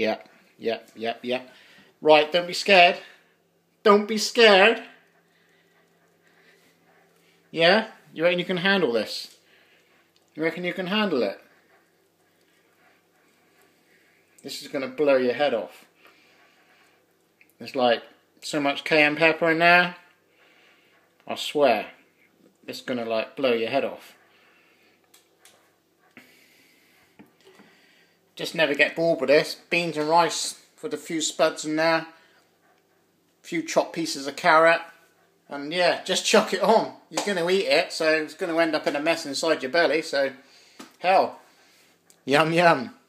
Yep, yep, yep, yep. Right, don't be scared. Don't be scared. Yeah? You reckon you can handle this? You reckon you can handle it? This is going to blow your head off. There's like so much cayenne pepper in there. I swear. It's going to like blow your head off. Just never get bored with this. Beans and rice with a few spuds in there. A few chopped pieces of carrot. And yeah, just chuck it on. You're going to eat it, so it's going to end up in a mess inside your belly. So, hell. Yum yum.